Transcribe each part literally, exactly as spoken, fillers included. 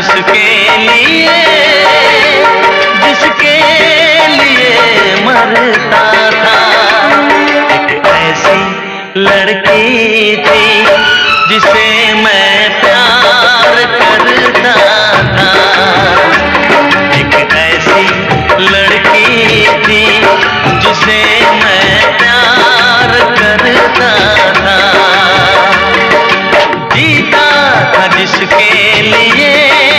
जिसके लिए जिसके लिए मरता था। एक ऐसी लड़की थी जिसे मैं प्यार करता था। एक ऐसी लड़की थी जिसे मैं प्यार करता था। जीता था जिसके लिए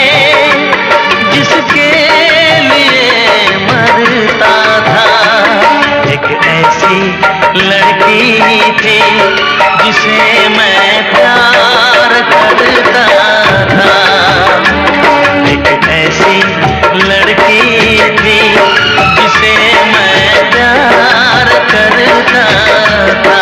जिसके लिए मरता था। एक ऐसी लड़की थी जिसे मैं प्यार करता था। एक ऐसी लड़की थी जिसे मैं प्यार करता था।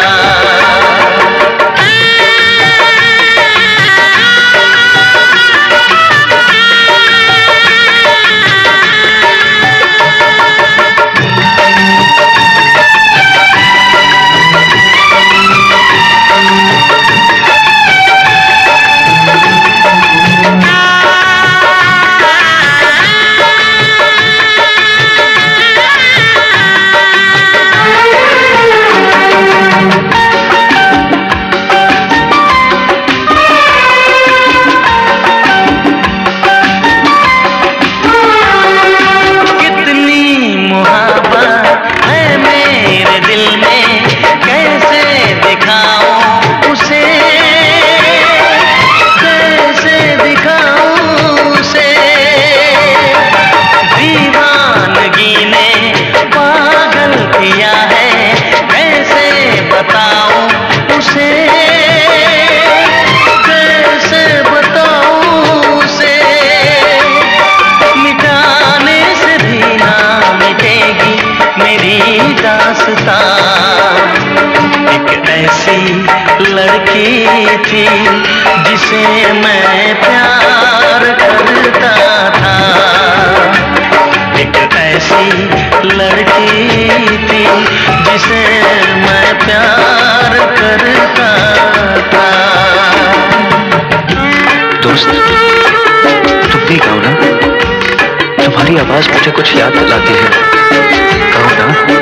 एक ऐसी लड़की थी जिसे मैं प्यार करता था। एक ऐसी लड़की थी जिसे मैं प्यार करता था। दोस्त, तुम भी गाओ ना, तुम्हारी आवाज मुझे कुछ याद दिलाती है। गाओ ना।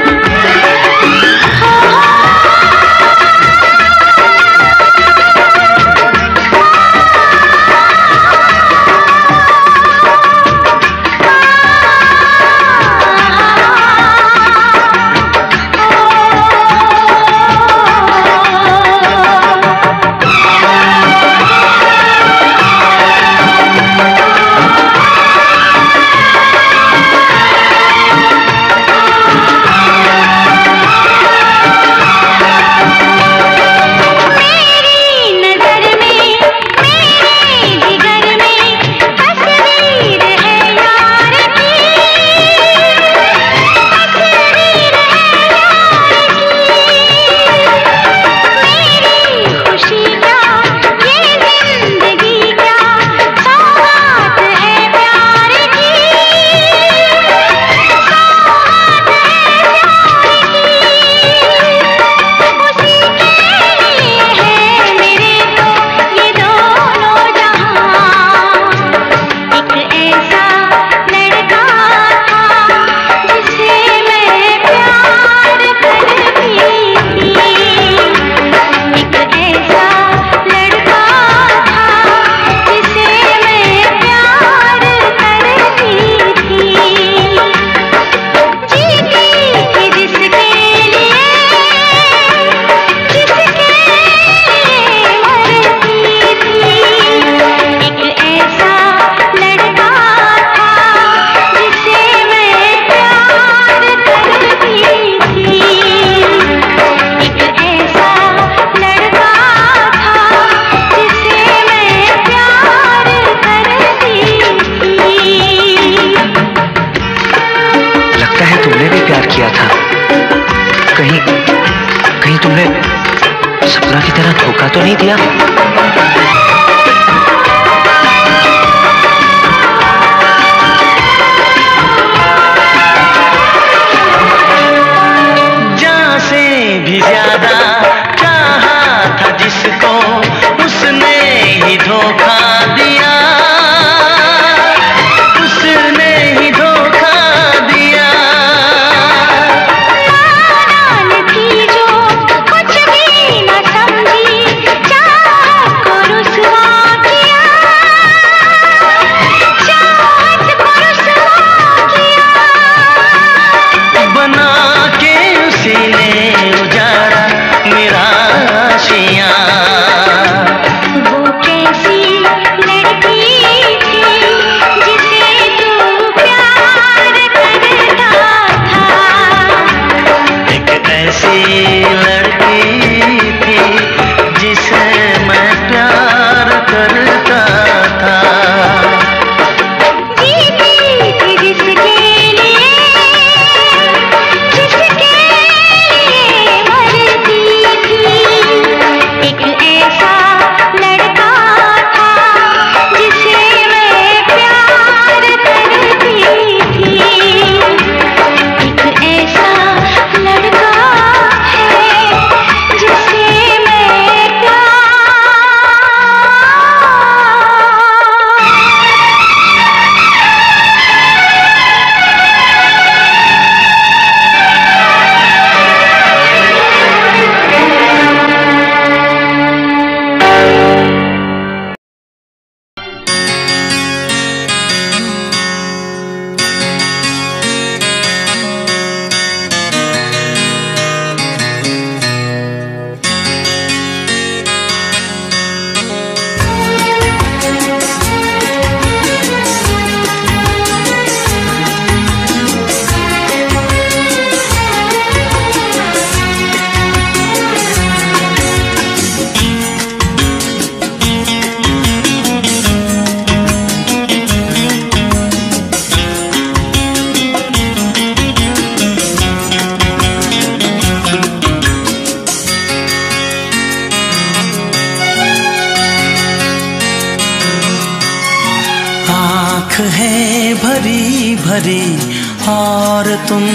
आँख है भरी भरी और तुम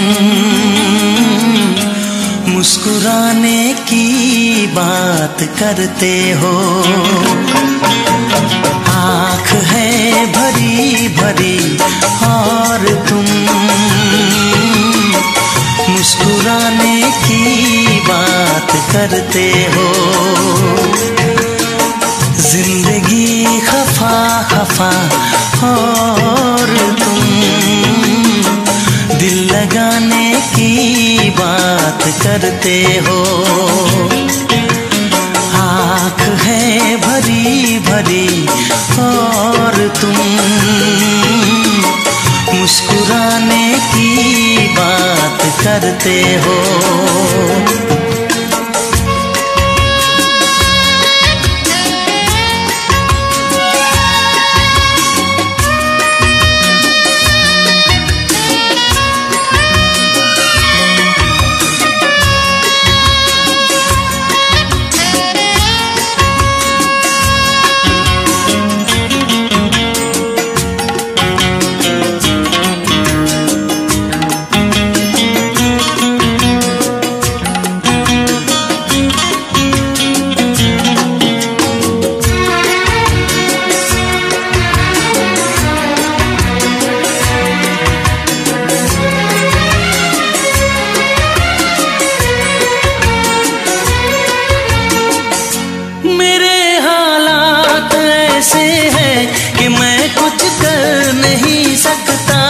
मुस्कुराने की बात करते हो। आँख है भरी भरी और तुम मुस्कुराने की बात करते हो। जिंदगी खफा खफा और तुम दिल लगाने की बात करते हो। आँख है भरी भरी और तुम मुस्कुराने की बात करते हो। ऐसे है कि मैं कुछ कर नहीं सकता।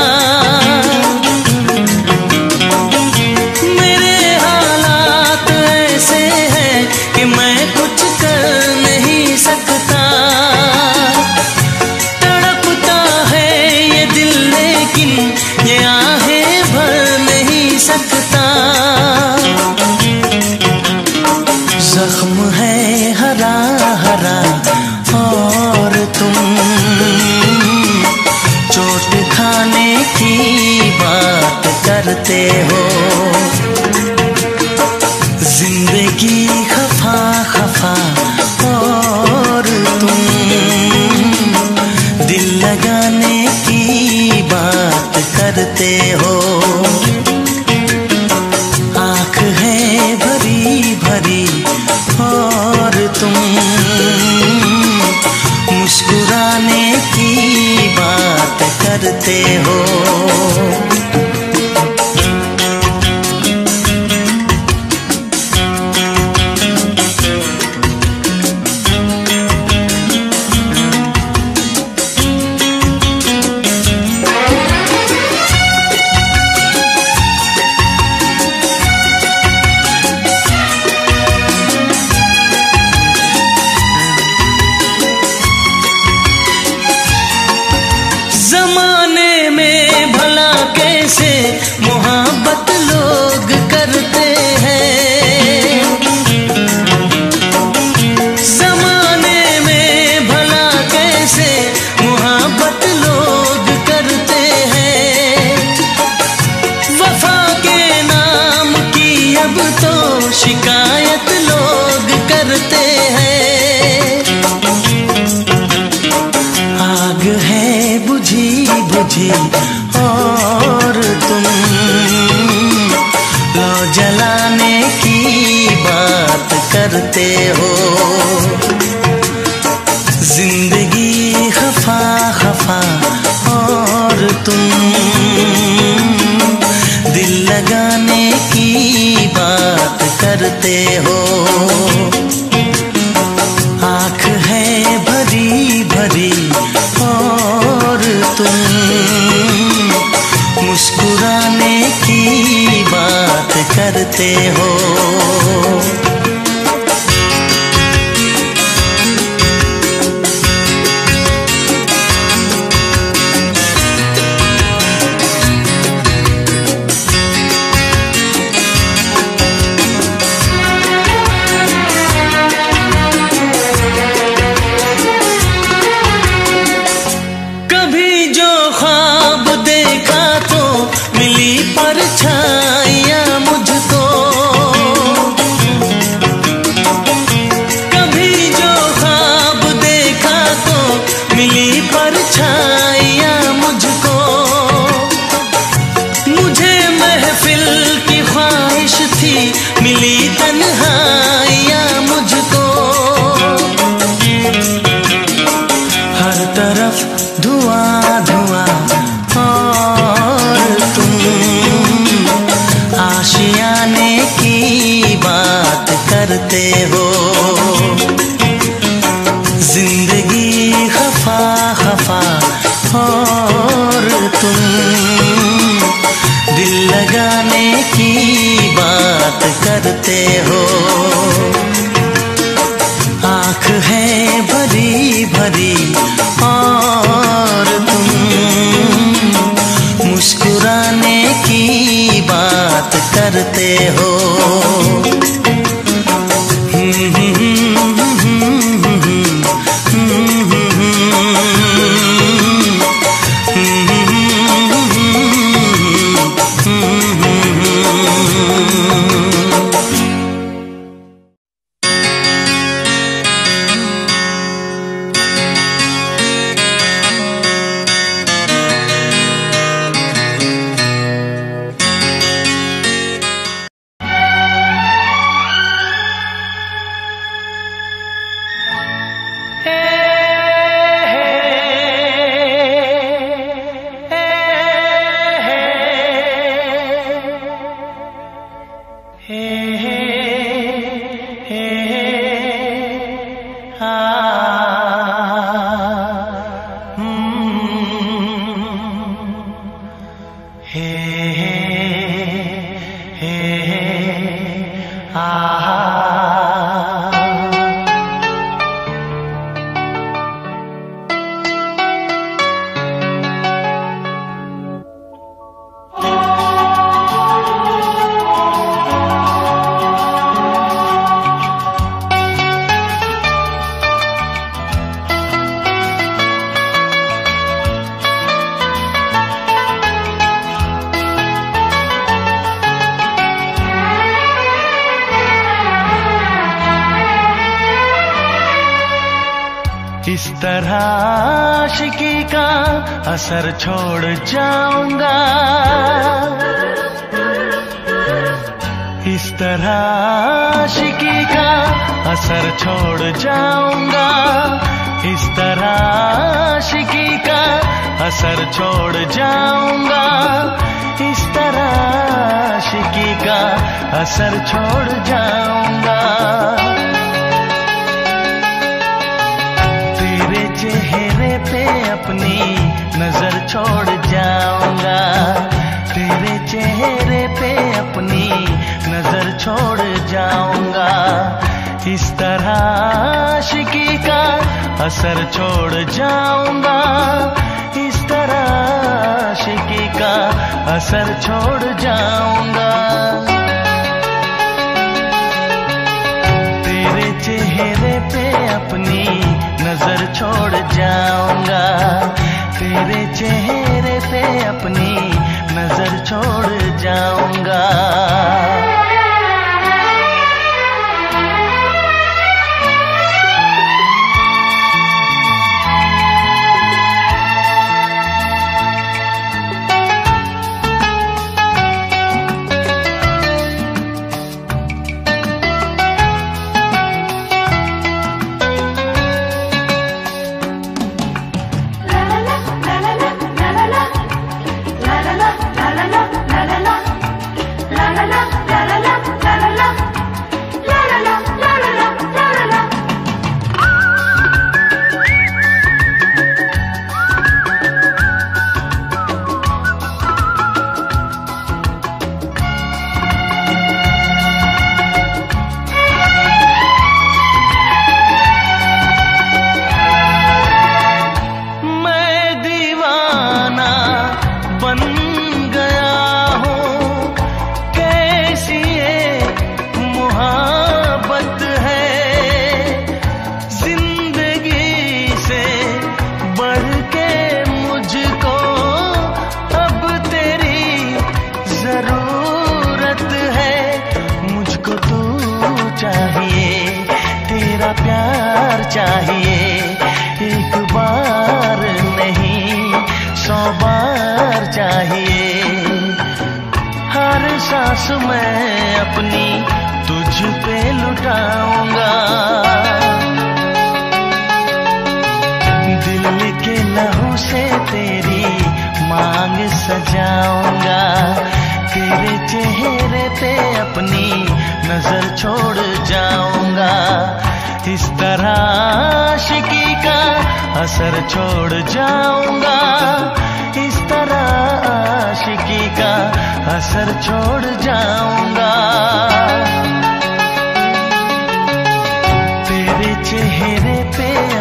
मेरे हालात ऐसे हैं कि मैं कुछ कर नहीं सकता। तड़पता है ये दिल लेकिन ये आहें भर नहीं सकता। जख्म है हरा हरा और तुम चोट खाने की बात करते हो। जिंदगी खफा खफा और तुम दिल लगाने की बात करते हो। आँख है भरी भरी और तुम मुस्कुराने की बात करते हो। जमाने में भला कैसे मोहब्बत लोग करते हैं। जमाने में भला कैसे मोहब्बत लोग करते हैं। वफा के नाम की अब तो शिकायत लोग करते हैं। आग है बुझी बुझी और तुम लो जलाने की बात करते हो। जिंदगी खफा खफा और तुम दिल लगाने की बात करते हो। आँख है भरी भरी और तुम मुस्कुराने की बात करते हो। परछाइयाँ मुझको हो। आँख है भरी भरी और तुम मुस्कुराने की बात करते हो। इस तरह आशिकी का असर छोड़ जाऊंगा, इस तरह आशिकी का असर छोड़ जाऊंगा, इस तरह आशिकी का असर छोड़ जाऊंगा, इस तरह आशिकी का असर छोड़ जाऊंगा। चेहरे पे अपनी नजर छोड़ जाऊंगा, तेरे चेहरे पे अपनी नजर छोड़ जाऊंगा, इस तरह आशिकी का असर छोड़ जाऊंगा, इस तरह आशिकी का असर छोड़ जाऊंगा। तेरे चेहरे पे अपनी नजर छोड़ जाऊंगा, तेरे चेहरे पे अपनी नजर छोड़ जाऊंगा। प्यार चाहिए, एक बार नहीं सौ बार चाहिए, हर सांस मैं अपनी तुझ पे लुटाऊंगा, दिल के लहू से तेरी मांग सजाऊंगा, तेरे चेहरे पे अपनी नजर छोड़ जाऊंगा, इस तरह आशिकी का असर छोड़ जाऊंगा, इस तरह आशिकी का असर छोड़ जाऊंगा।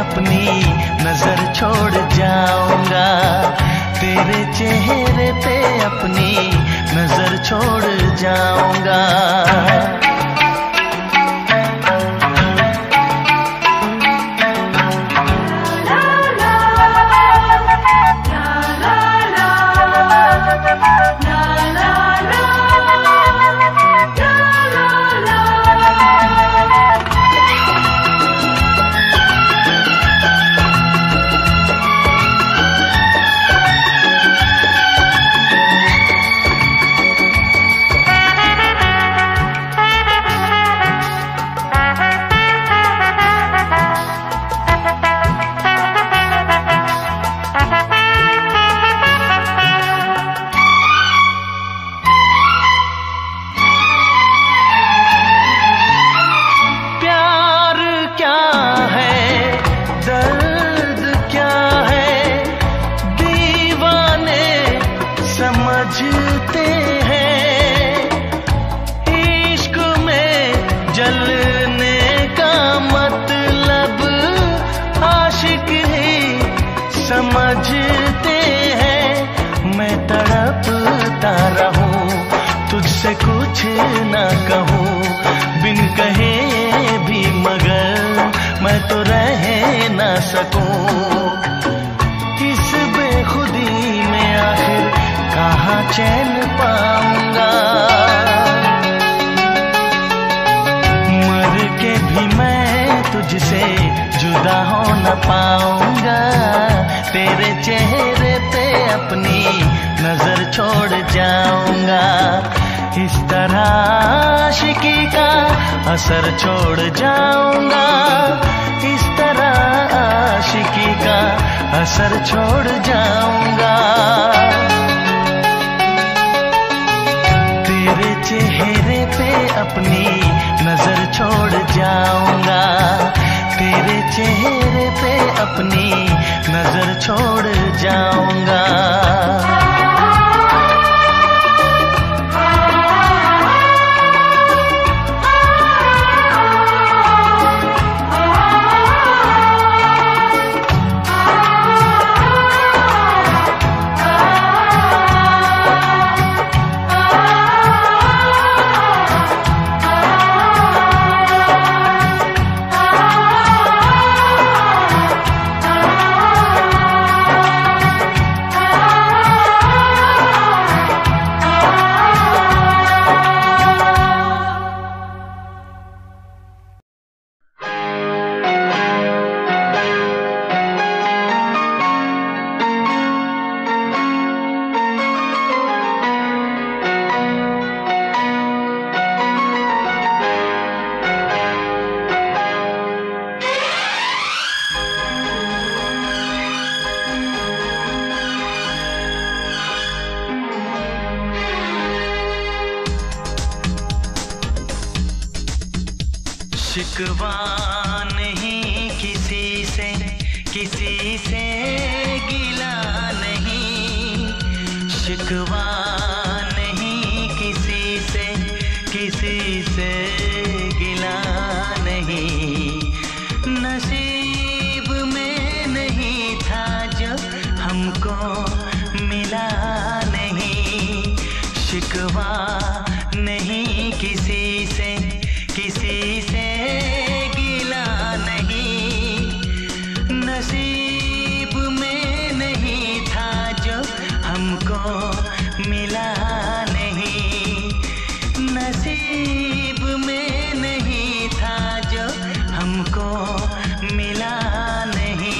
अपनी नजर छोड़ जाऊंगा, तेरे चेहरे पे अपनी नजर छोड़ जाऊंगा। समझते हैं इश्क में जलने का मतलब आशिक ही समझते हैं। मैं तड़पता रहूं तुझसे कुछ ना कहूं, बिन कहे भी मगर मैं तो रह ना सकूं। इस बेखुदी में आखिर कहाँ चैन पाऊंगा, मर के भी मैं तुझसे जुदा हो न पाऊंगा। तेरे चेहरे पे अपनी नजर छोड़ जाऊंगा, इस तरह आशिकी का असर छोड़ जाऊंगा, इस तरह आशिकी का असर छोड़ जाऊंगा। तेरे चेहरे पे अपनी नजर छोड़ जाऊंगा, तेरे चेहरे पे अपनी नजर छोड़ जाऊंगा। शिकवा नहीं किसी से, किसी से गिला नहीं, शिकवा नहीं किसी से, किसी से गिला नहीं। नसीब में नहीं था जो हमको मिला नहीं, शिकवा नहीं किसी से, किसी से गिला नहीं। नसीब में नहीं था जो हमको मिला नहीं, नसीब में नहीं था जो हमको मिला नहीं।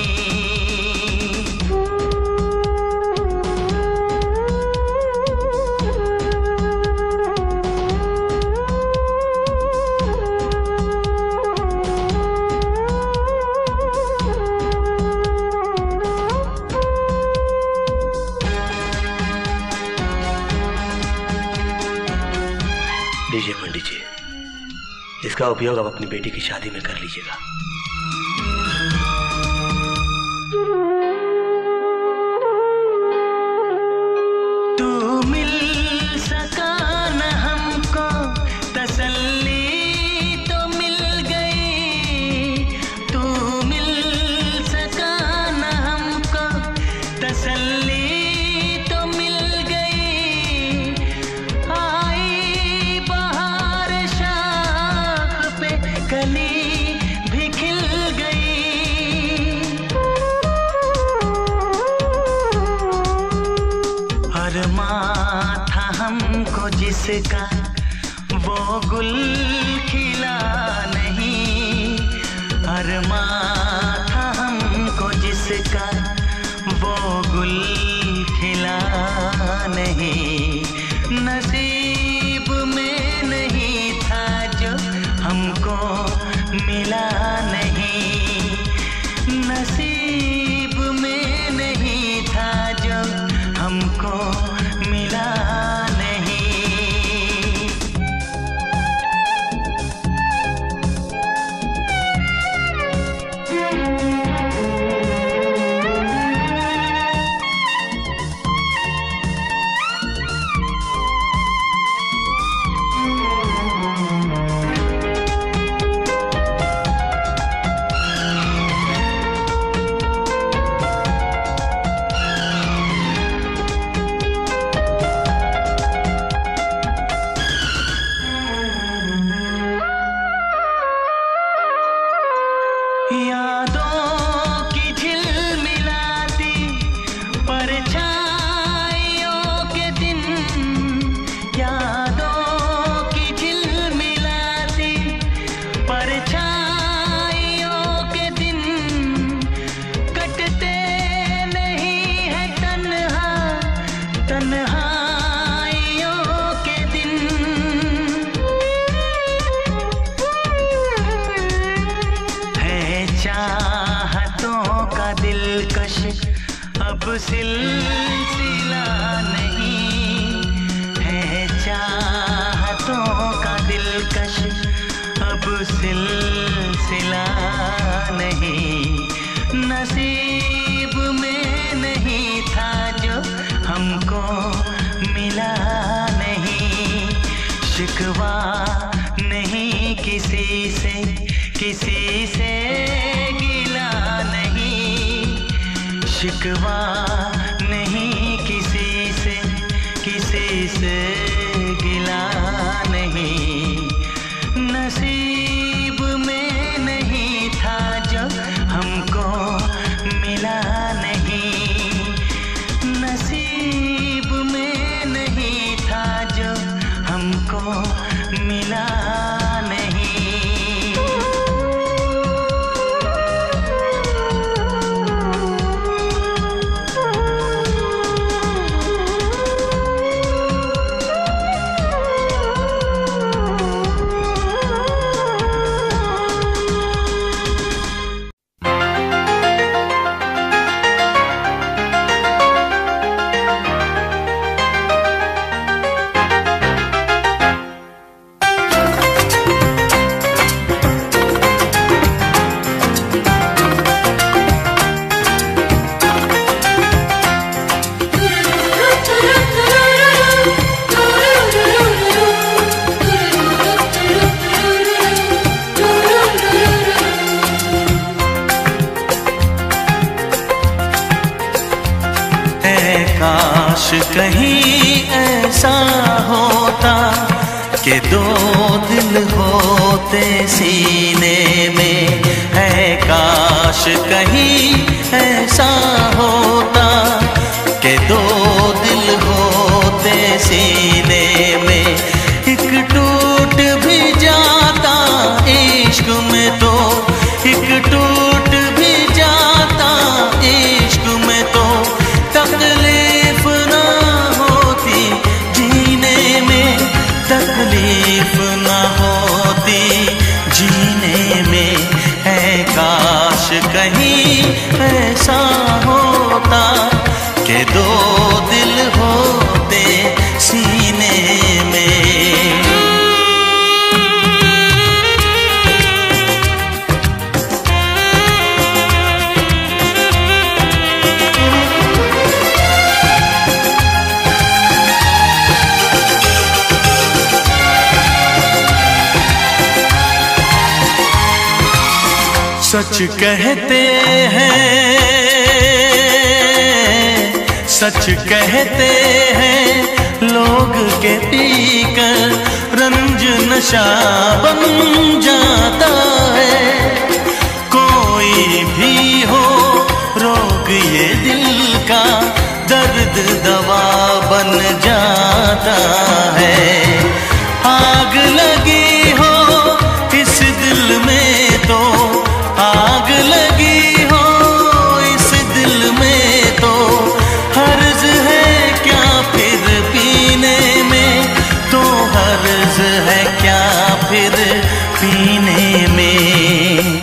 लीजिए पंडित जी, इसका उपयोग आप अपनी बेटी की शादी में कर लीजिएगा। तू मिल सका न हमको तसल्ली तो मिल गई, तू मिल जिसका वो गुल खिला नहीं, अरमां था हमको जिसका वो गुल खिला नहीं, नसीब में नहीं था जो हमको मिला नहीं, नसीब में नहीं था जो हमको मिला नहीं। यादों की झिलमिलाती परछाइयों के दिन, यादों की झिलमिलाती परछाइयों के दिन, कटते नहीं है तन्हा तन्हाइयों के दिन, चाहतों का दिलकश अब सिलसिला नहीं है, चाहतों का दिलकश अब सिलसिला नहीं, नसीब में नहीं था जो हमको मिला नहीं, शिकवा नहीं किसी से किसी से गिला नहीं, शिकवा नहीं किसी से किसी से गिला नहीं, नसीब में नहीं था जो हमको मिला नहीं, नसीब में नहीं था जो हमको मिला नहीं। काश कहीं ऐसा होता कि दो दिल होते सीने में, है काश कहीं ऐसा होता कि दो दिल होते सीने में, एक टूट भी जाता इश्क में तो, एक टूट भी जाता इश्क में तो, तकलीफ ना होती जीने में, तकलीफ ना होती जीने में, है काश कहीं ऐसा होता कि दो दिल होते सीने में। सच कहते हैं, सच कहते हैं लोग के पीकर रंज नशा बन जाता है, कोई भी हो रोग ये दिल का दर्द दवा बन बन जाता है। आग लगी हो इस दिल में तो, आग लगी हो इस दिल में तो, हर्ज है क्या फिर पीने में, तो हर्ज है क्या फिर पीने में।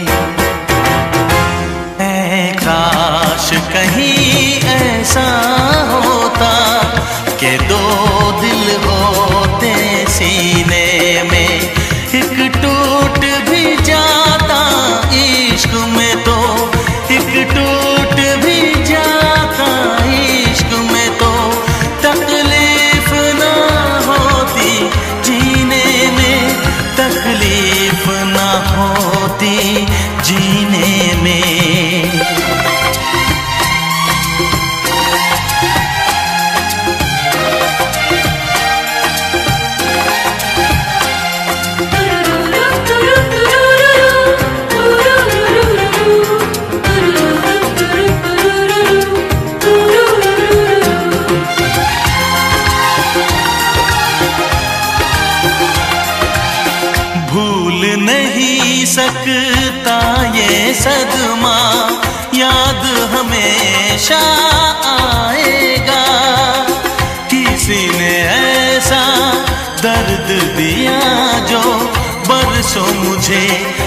ऐ काश कहीं ऐसा होता कि दो दिल होते सीने में, एक टूट भी जाता इश्क में तो, एक टूट भी जाता इश्क में तो, तकलीफ ना होती जीने में, तकलीफ ना होती जीने में। भूल नहीं सकता ये सदमा, याद हमेशा आएगा। किसी ने ऐसा दर्द दिया जो बरसों मुझे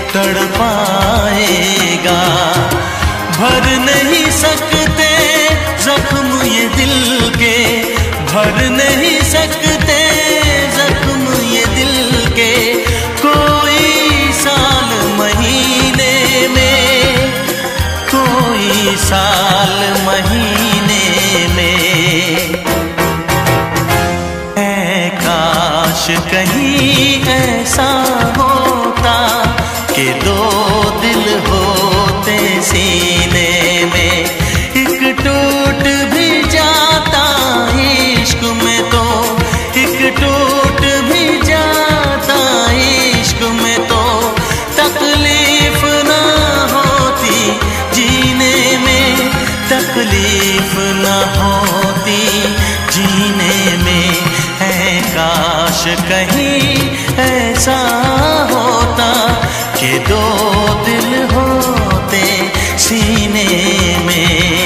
तड़पाएगा। भर नहीं सकते जख्म ये दिल के, भर नहीं सकते जख्म ये दिल के, कोई साल महीने में, कोई साल महीने में। ऐ काश कहीं ऐसा होता कि दो दिल होते सीने में, एक टूट भी जाता इश्क में तो, एक टूट भी जाता इश्क में तो, तकलीफ ना होती जीने में, तकलीफ ना होती जीने में। है काश कहीं ऐसा होता कि दो दिल होते सीने में।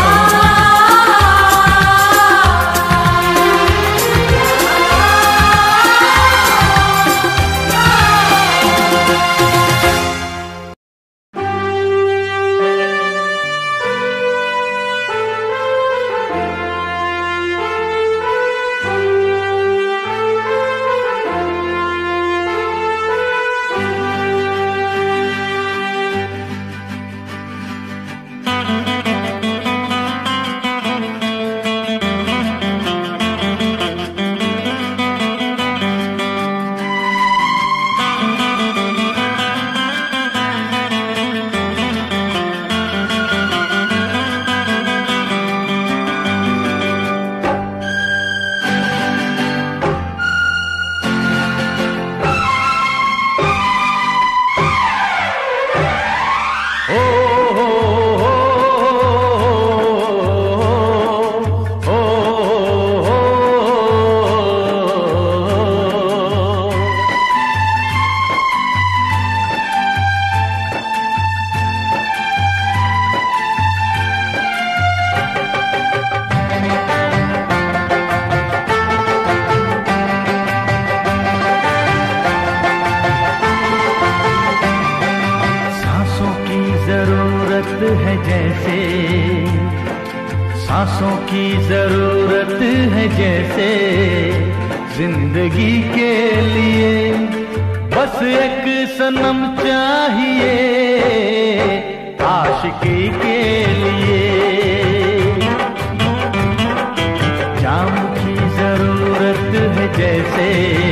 है जैसे, सांसों की जरूरत है जैसे, जिंदगी के लिए बस एक सनम चाहिए आशिकी के लिए। जाम की जरूरत है जैसे,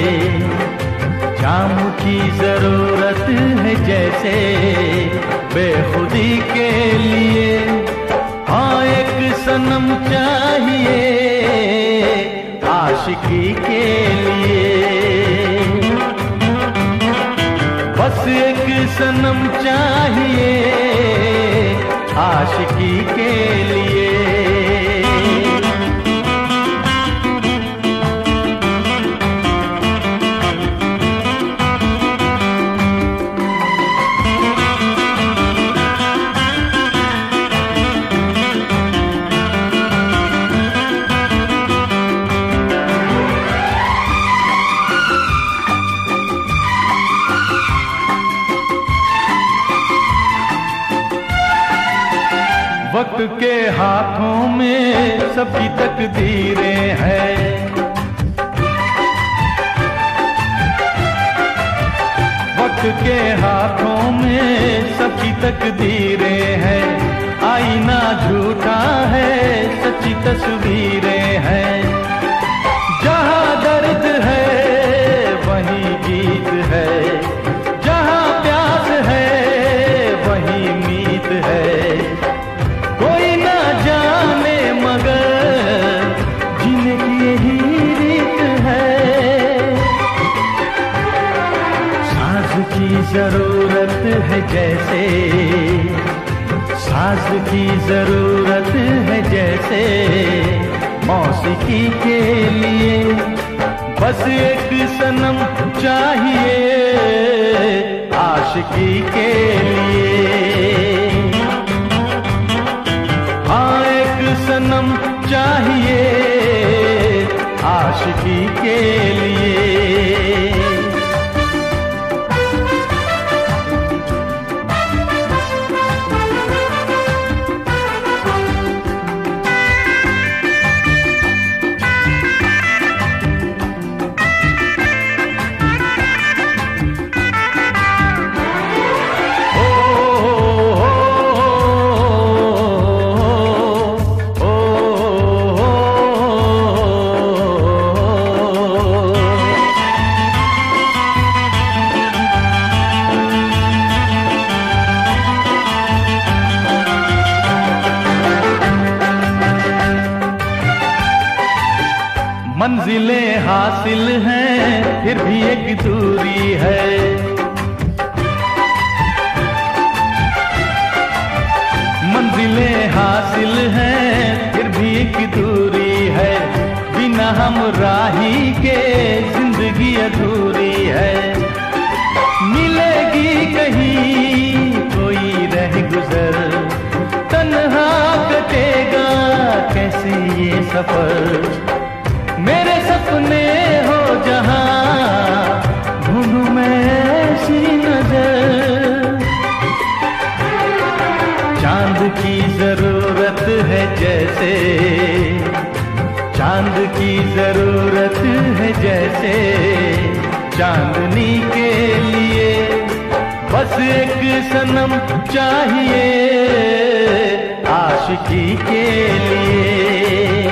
जाम की जरूरत है जैसे, बेखुदी के लिए हाँ एक सनम चाहिए आशिकी के लिए। बस एक सनम चाहिए आशिकी के लिए। वक्त के हाथों में सबकी तकदीरें हैं। वक्त के हाथों में सबकी तकदीरें हैं। आईना झूठा है, सच्ची तस्वीरें हैं। जहाँ दर्द है वहीं गीत है, जहाँ प्यास है वहीं मीत है। कोई ना जाने मगर जीने की यही रीत है। साज की जरूरत है जैसे, साज की जरूरत है जैसे मौसीकी के लिए। बस एक सनम चाहिए आशिकी के लिए। हाँ एक सनम चाहिए आशिकी के लिए। मंजिलें हासिल हैं फिर भी एक दूरी है। मंजिलें हासिल हैं फिर भी एक दूरी है। बिना हम राही के जिंदगी अधूरी है। मिलेगी कहीं कोई रह गुजर, तन्हा कटेगा कैसे ये सफर। मेरे सपने हो जहां ढूंढूं मैं ऐसी नजर। चांद की जरूरत है जैसे, चांद की जरूरत है जैसे चांदनी के लिए। बस एक सनम चाहिए आशिकी के लिए।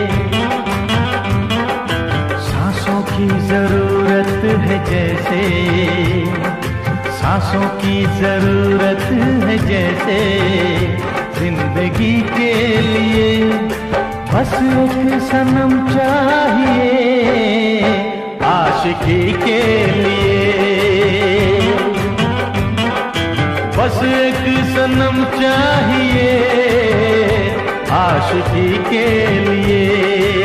की जरूरत है जैसे, सांसों की जरूरत है जैसे जिंदगी के लिए। बस एक सनम चाहिए आशिकी के लिए। बस एक सनम चाहिए आशिकी के लिए।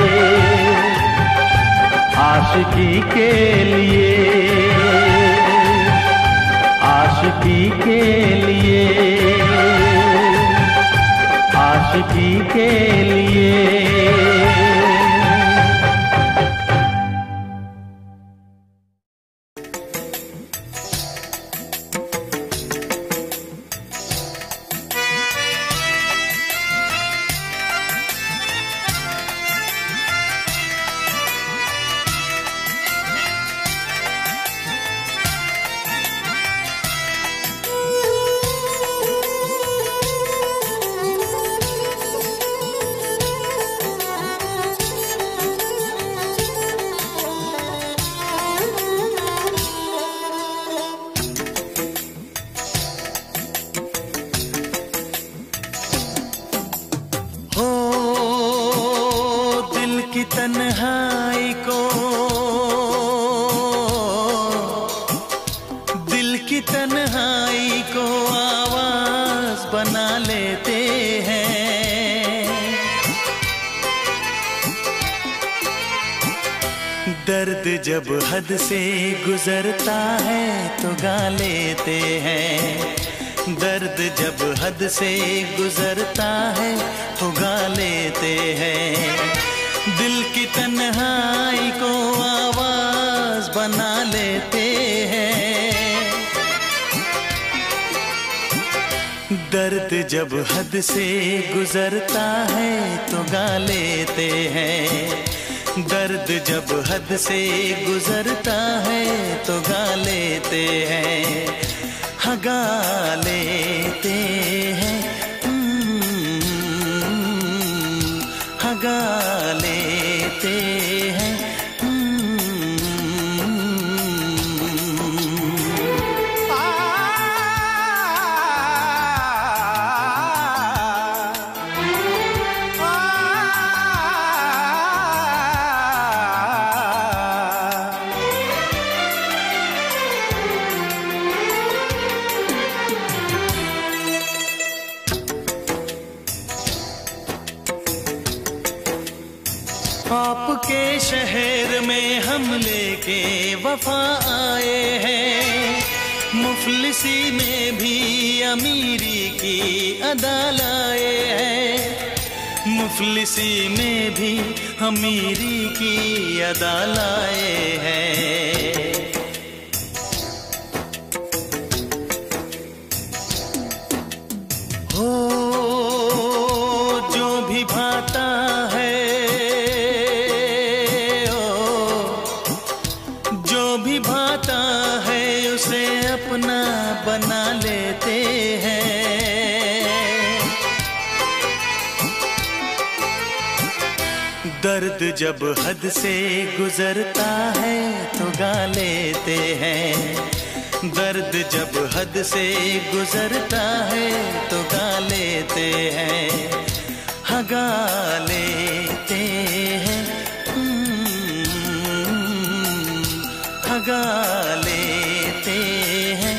आशिकी के लिए, आशिकी के लिए, आशिकी के लिए। तन्हाई को, दिल की तन्हाई को आवाज बना लेते हैं। दर्द जब हद से गुजरता है तो गा लेते हैं। दर्द जब हद से गुजरता है तो गा लेते हैं। दिल की तन्हाई को आवाज बना लेते हैं। दर्द जब हद से गुजरता है तो गा लेते हैं। दर्द जब हद से गुजरता है तो गा लेते हैं, हाँ गा लेते हैं, हाँ गा लेते हैं। आपके शहर में हम लेके वफा आए हैं, मुफलिसी में भी अमीरी की अदा लाए हैं, मुफलिसी में भी अमीरी की अदा लाए हैं। हो जो भी भाता है, भाता है उसे अपना बना लेते हैं। दर्द जब हद से गुजरता है तो गा लेते हैं। दर्द जब हद से गुजरता है तो गा लेते हैं, हाँ गा लेते हैं, गा लेते हैं।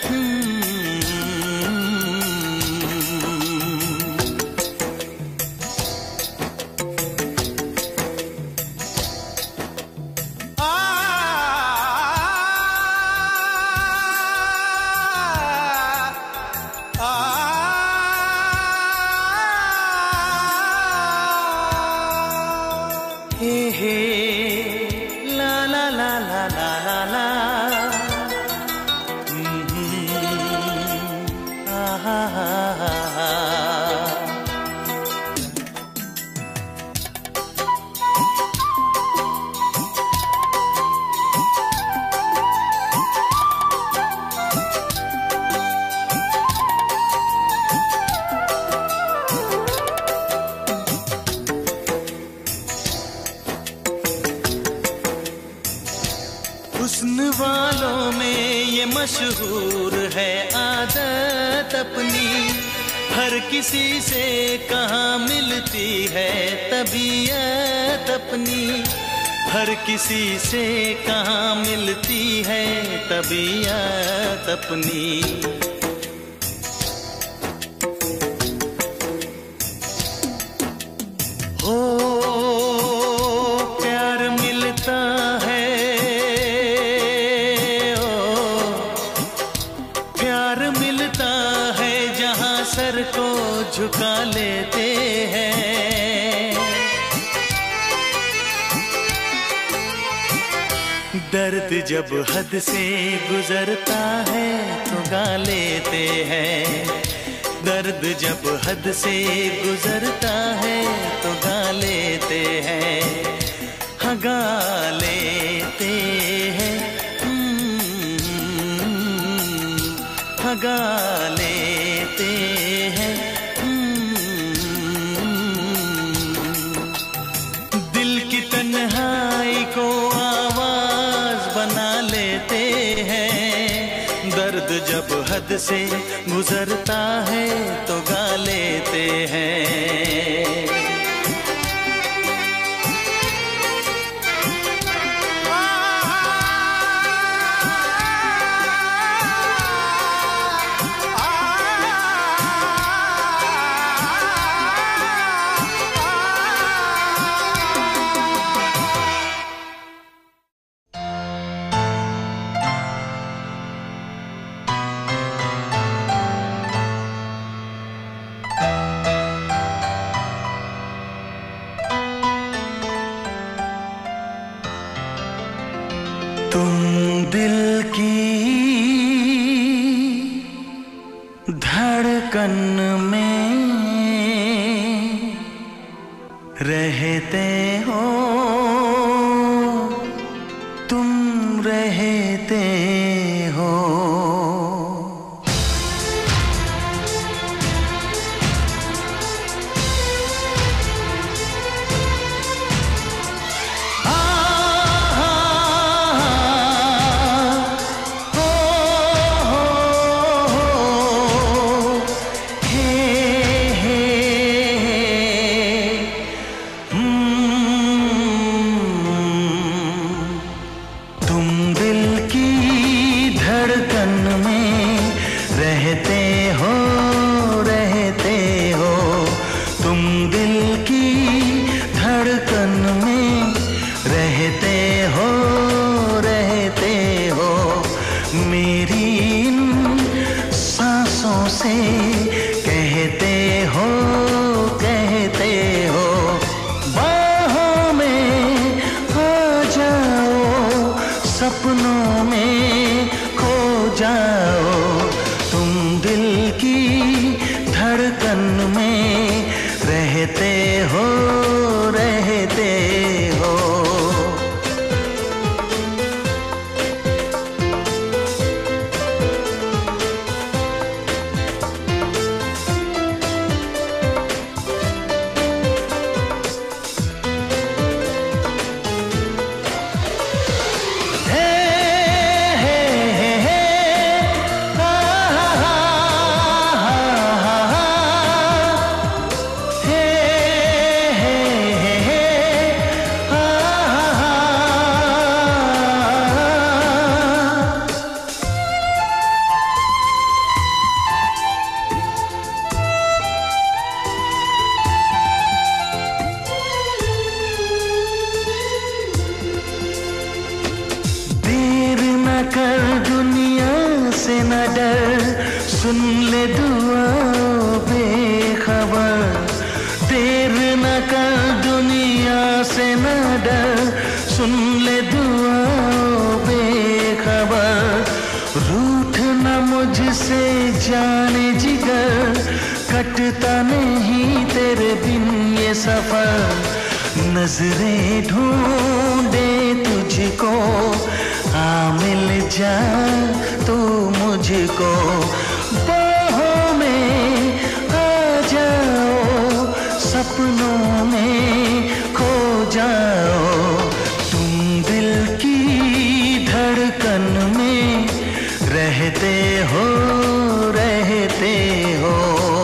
हे हे ला ला ला ला ला ला ला, हा हा हा हा। हुस्न वालों में ये मशहूर है आदत अपनी, हर किसी से कहाँ मिलती है तबीयत अपनी, हर किसी से कहाँ मिलती है तबीयत अपनी। हो प्यार मिलता है, मिलता है जहां सर को झुका लेते हैं। दर्द जब हद से गुजरता है तो गा लेते हैं। दर्द जब हद से गुजरता है तो गा लेते हैं, हाँ गा लेते हैं, गा लेते हैं। दिल की तन्हाई को आवाज बना लेते हैं। दर्द जब हद से गुजरता है तो गा लेते हैं। रहते हो तुम, रहते हो। रहते हो, रहते हो तुम दिल की धड़कन में, रहते हो, रहते हो मेरी इन सांसों से, कहते हो, कहते हो बाहों में आ जाओ, सपनों में खो जाओ, दिल की धड़कन में रहते हो, रहते हो। कर दुनिया से न डर, सुन ले दुआ बेखबर, देर न कर दुनिया से न डर, सुन ले दुआ बेखबर, रूठ न मुझसे जाने जिगर, कटता नहीं तेरे बिन ये सफर, नजरें ढूंढे तुझको, आ मिल जा तू मुझको, बाहों में आ जाओ, सपनों में खो जाओ, तुम दिल की धड़कन में रहते हो, रहते हो।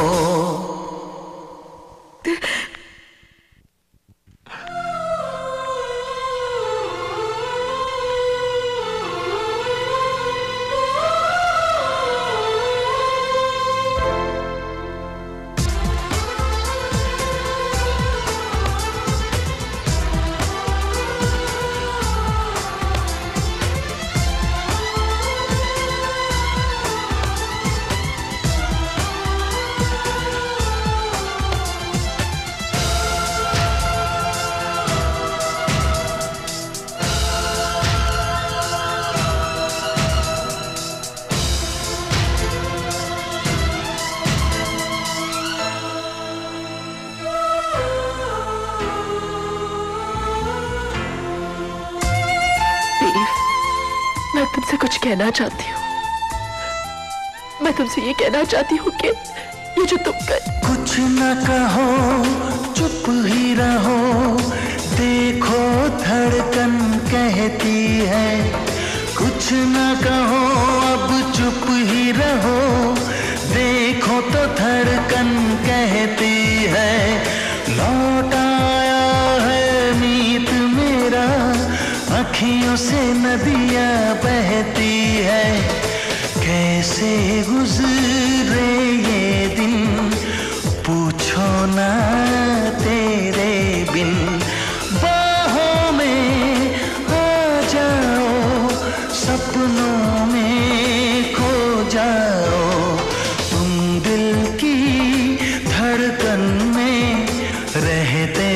मैं तुमसे कुछ कहना चाहती हूँ। मैं तुमसे ये कहना चाहती हूँ कि ये जो तुम कर... कुछ न कहो, चुप ही रहो, देखो धड़कन कहती है, कुछ न कहो अब चुप ही रहो, देखो तो धड़कन कहती है, लौट आया है मीत मेरा, अखियों से नदियाँ बहती है, कैसे गुजरे ये दिन पूछो ना तेरे बिन, बाहों में आ जाओ, सपनों में खो जाओ, तुम दिल की धड़कन में रहते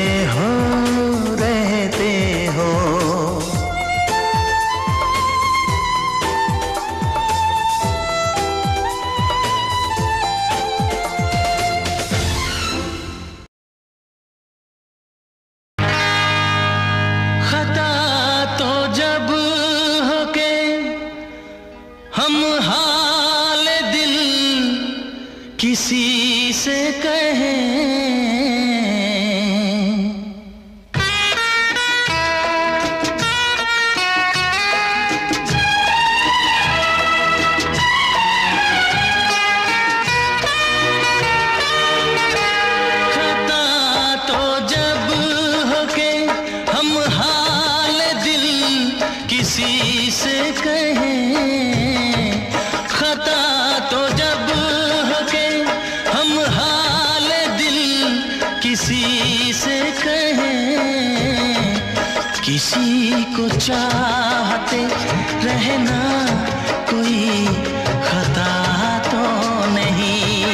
किसी से कहें, किसी को चाहते रहना कोई खता तो नहीं,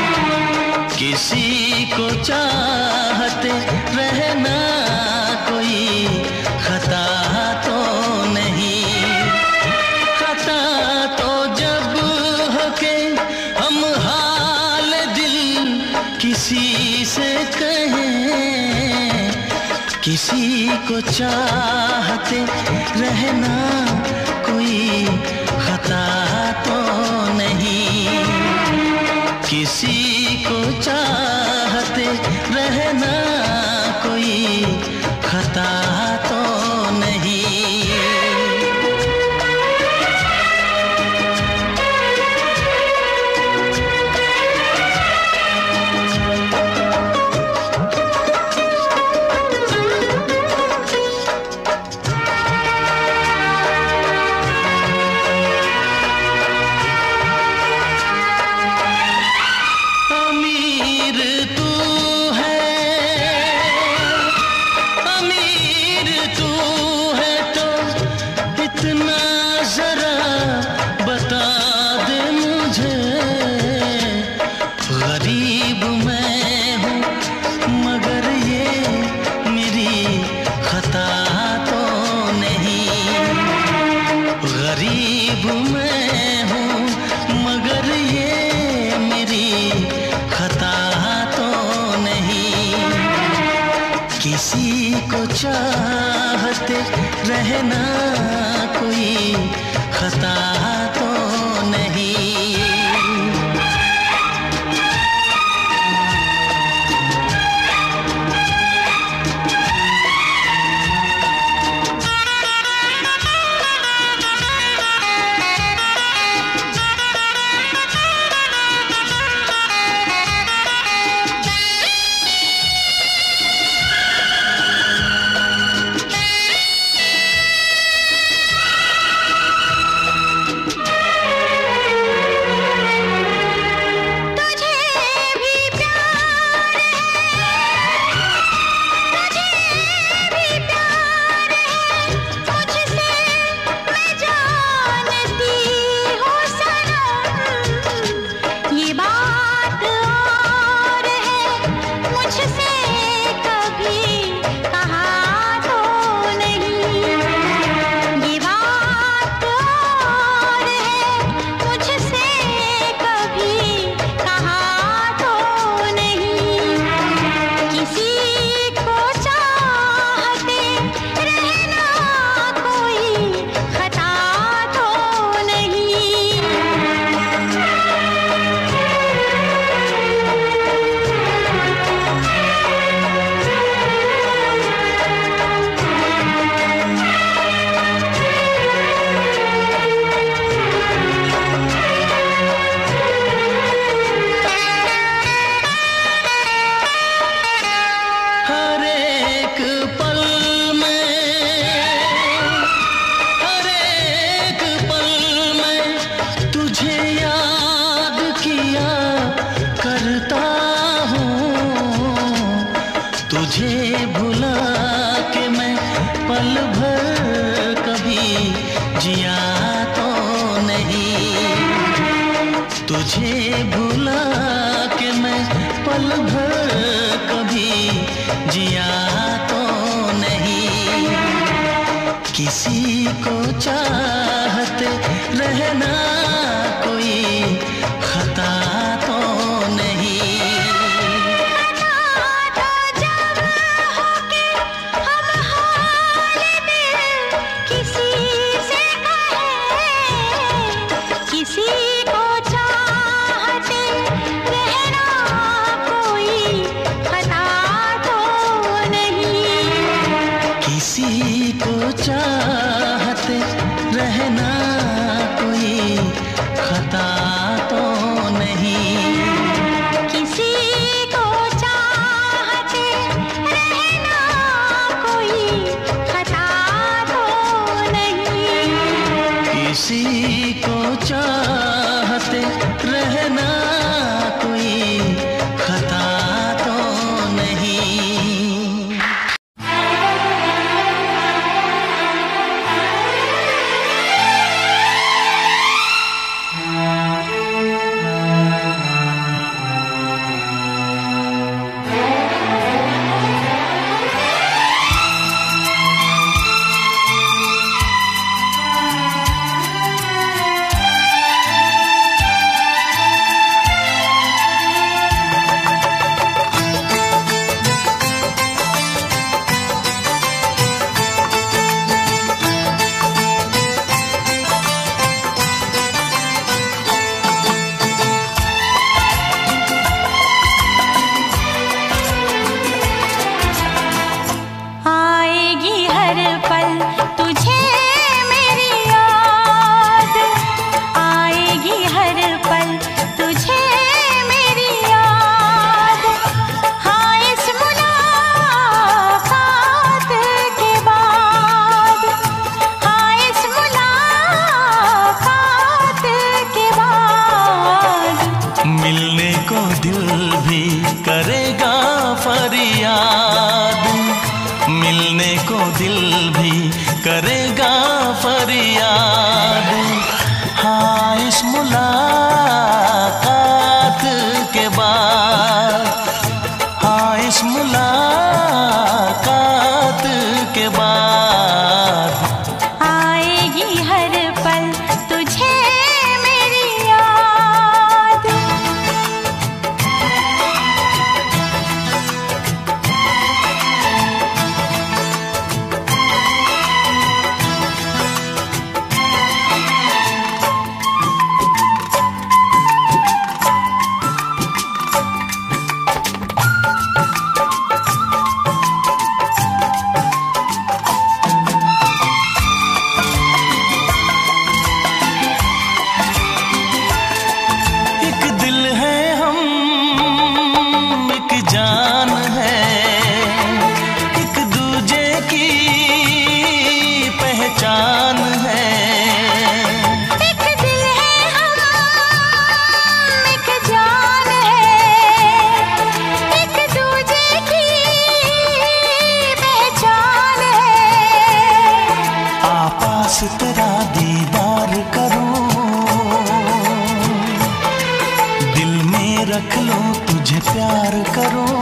किसी को चाहते रहना कोई खता तो नहीं। खता तो जब हो के हम हाल दिल किसी से कहें, किसी को चाहते रहना कोई खता तो नहीं, किसी को चाहते रहना कोई खता तो नहीं। किसी को चाहते रहना कोई खता तो नहीं। तुझे भुला के मैं पल भर कभी जिया तो नहीं, तुझे भुला के मैं पल भर कभी जिया तो नहीं। किसी को चाहते रहना कोई खता तो नहीं। किसी को चाहते रहना कोई खता तो इस मुलाकात के बाद आएगी हर पल तुझे मेरी याद। जान है एक दूजे की पहचान है। एक दिल है हम एक जान है एक दूजे की पहचान है। आपास तेरा दीदार करूं दिल में रख लूं तुझे प्यार करूं।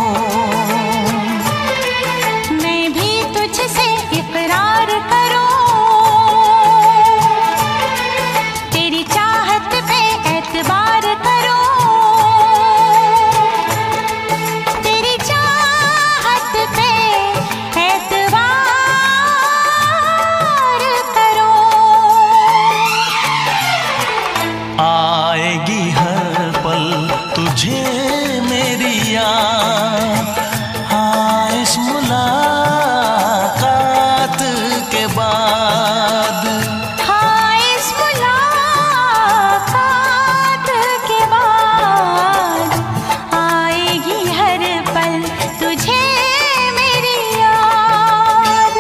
मैं भी तुझसे इकरार करूं तेरी चाहत पे एतबार करूं। तेरी चाहत पे एतबार करूं। आएगी हर पल तुझे मेरी याद। हाँ इस मुलाकात के बाद हाँ इस मुलाकात के बाद आएगी हर पल तुझे मेरी याद।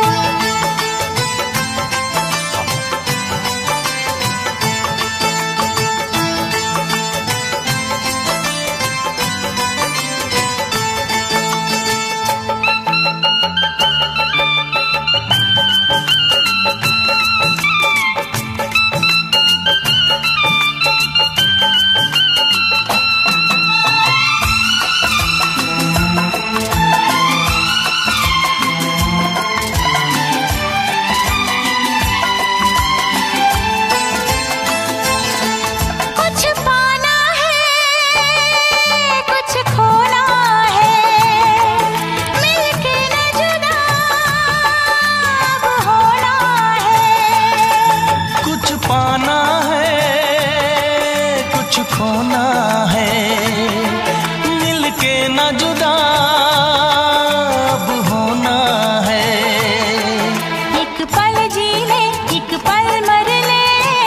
कुछ पाना है कुछ खोना है मिलके न जुदा अब होना है। कुछ पाना है कुछ खोना है मिलके न जुदा अब होना है। एक पल जी ले एक पल मर ले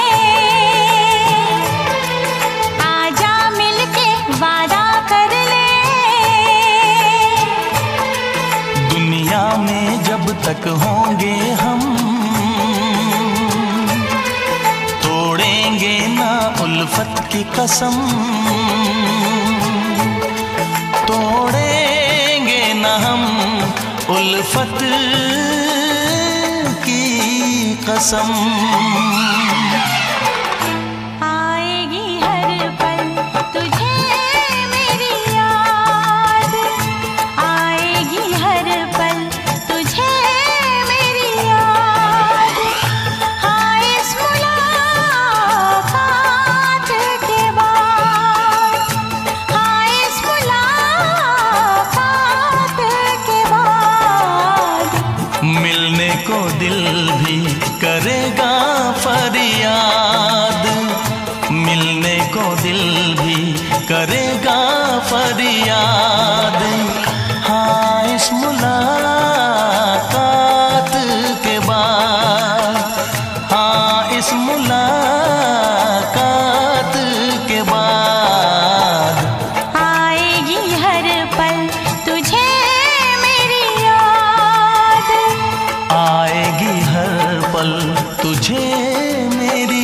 आजा मिलके वादा कर ले। दुनिया में जब तक होंगे हम तोड़ेंगे ना उल्फत की कसम। तोड़ेंगे ना हम उल्फत की कसम। आएगी हर पल तुझे मेरी याद। आएगी हर पल तुझे मेरी याद। हाँ इस मुलाकात के बाद हाँ इस मुलाकात के बाद मिलने को दिल भी करेगा फरियाद। मिलने को दिल भी करेगा फरियाद। हाँ इस मुलाकात के बाद हाँ इस मुलाकात के बाद आएगी हर पल तुझे मेरी याद। आएगी हर पल तुझे मेरी